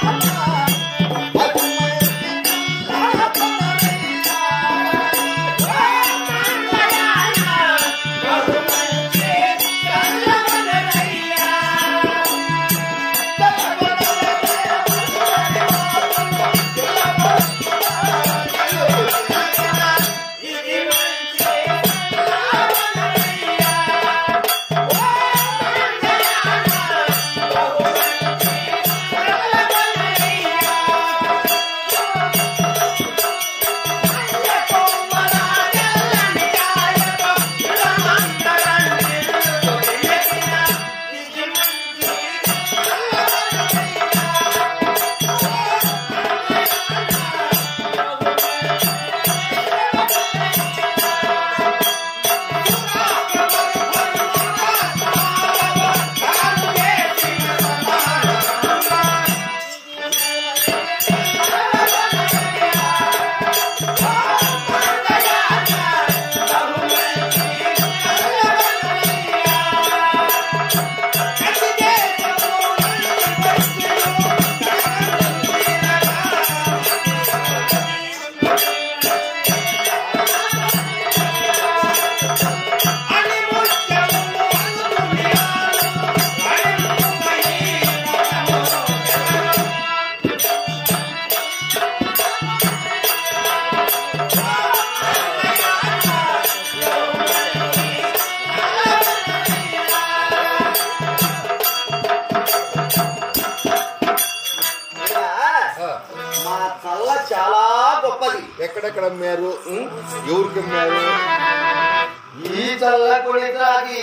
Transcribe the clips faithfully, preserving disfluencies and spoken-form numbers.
ఎక్కడెక్కడ అమ్మారు ఎవరికి అమ్మారు ఈ చల్ల కొడి తాగి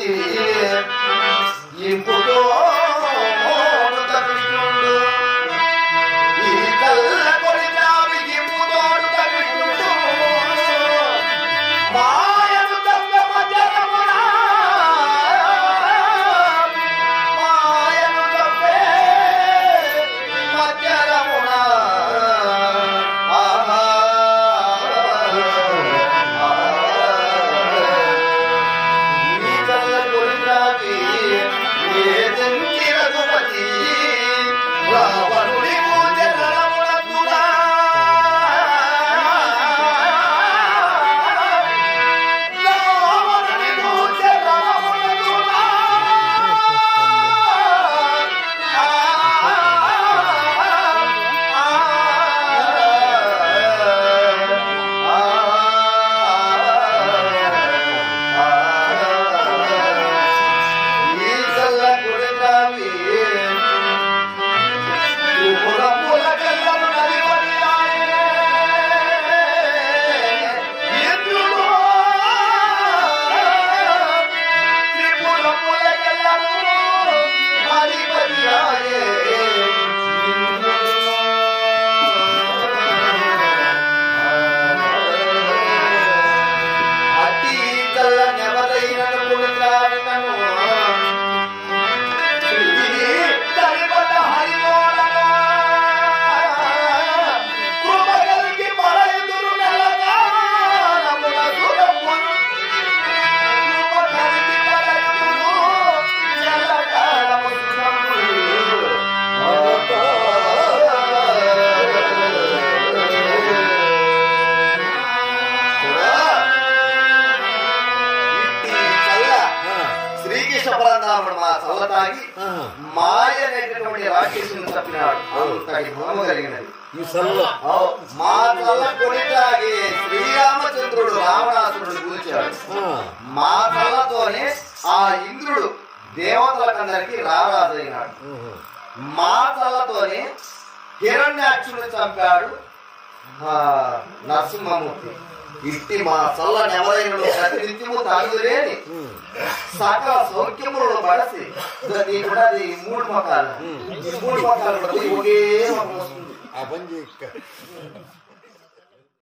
ఇప్పుడు తగ్గుతుండు ఈ చల్ల కొడి తాగి ఇప్పుడు తగ్గుతుండు మాయను తగ్గ మధ్యమున మాయను తప్పే మధ్యమున మాయ అనేటటువంటి రాక్షసుని తప్పినాడు అంతటి భూమ కలిగినది ఈ సల్ల మా చల్ల కొడి తాగి శ్రీరామచంద్రుడు రావణాసురుడు కూర్చాడు మా చల్లతోనే ఆ ఇంద్రుడు దేవతలకందరికి రారాజైనాడు మా చల్లతోనే హిరణ్యాక్షుడు చంపాడు నరసింహమూర్తి ఇట్టి మా చల్ల నెవరైనలో ప్రతినిత్యము తాగులేని సకల సౌఖ్యములను పడసి కూడా మూడు మొక్కలు మూడు మొక్కలు ఒకే మొక్క వస్తుంది ఆ పని